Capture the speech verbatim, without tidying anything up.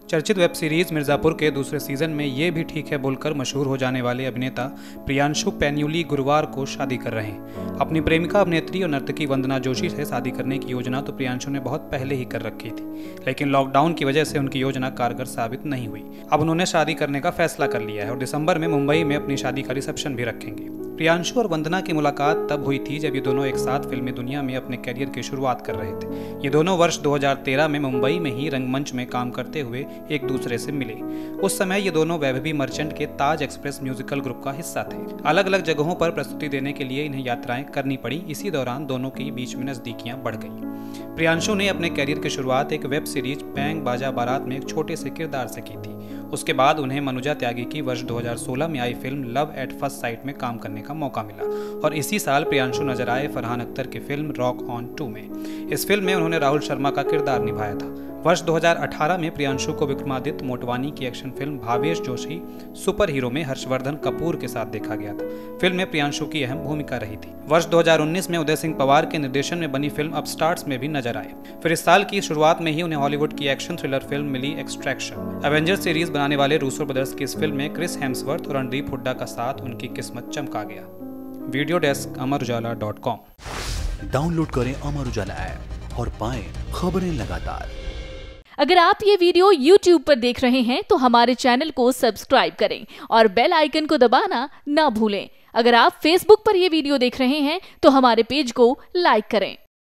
चर्चित web series Mirzapur के दूसरे सीजन में ये भी ठीक है बोलकर मशहूर हो जाने वाले अभिनेता प्रियांशु पैन्यूली गुरुवार को शादी कर रहे हैं। अपनी प्रेमिका अभिनेत्री और नर्तकी वंदना जोशी से शादी करने की योजना तो प्रियांशु ने बहुत पहले ही कर रखी थी, लेकिन लॉकडाउन की वजह से उनकी योजना कारगर साबित नहीं हुई। अब उन्होंने शादी करने का फैसला कर लिया है और दिसंबर में मुंबई में अपनी शादी का रिसेप्शन भी रखेंगे। प्रियांशु और वंदना की मुलाकात तब हुई थी जब ये दोनों एक साथ फिल्मी दुनिया में अपने करियर की शुरुआत कर रहे थे। ये दोनों वर्ष दो हज़ार तेरह में मुंबई में ही रंगमंच में काम करते हुए एक दूसरे से मिले। उस समय ये दोनों वैभवी मर्चेंट के ताज एक्सप्रेस म्यूजिकल ग्रुप का हिस्सा थे। अलग अलग जगहों पर प्रस्तुति देने के लिए इन्हें यात्राएं करनी पड़ी। इसी दौरान दोनों के बीच में नजदीकियां बढ़ गई। प्रियांशु ने अपने करियर की शुरुआत एक वेब सीरीज बैंग बाजा बारात में एक छोटे से किरदार से की थी। उसके बाद उन्हें मनुजा त्यागी की वर्ष दो हज़ार सोलह में आई film love at first sight में काम करने का मौका मिला और इसी साल प्रियांशु नजर आए फरहान अख्तर की फिल्म रॉक ऑन टू में। इस फिल्म में उन्होंने राहुल शर्मा का किरदार निभाया था। वर्ष दो हज़ार अठारह में प्रियांशु को विक्रमादित्य मोटवानी की action film Bhavesh Joshi superhero में हर्षवर्धन कपूर के साथ देखा गया था। फिल्म में प्रियांशु की अहम भूमिका रही थी। वर्ष दो हज़ार उन्नीस में उदय सिंह पवार के निर्देशन में बनी फिल्म अपस्टार्ट्स में भी नजर आए। फिर इस साल की शुरुआत में ही उन्हें हॉलीवुड की एक्शन थ्रिलर फिल्म मिली एक्सट्रैक्शन। एवेंजर सीरीज बनाने वाले रूसो ब्रदर्स की इस फिल्म में क्रिस हेम्सवर्थ और रणदीप हुड्डा का साथ उनकी किस्मत चमका गया। Video desk Amar Ujala dot com. Download करें अमर उजाला ऐप और पाएं खबरें लगातार। अगर आप ये वीडियो यूट्यूब पर देख रहे हैं तो हमारे चैनल को सब्सक्राइब करें और बेल आइकन को दबाना ना भूलें। अगर आप फेसबुक पर यह वीडियो देख रहे हैं तो हमारे पेज को लाइक करें।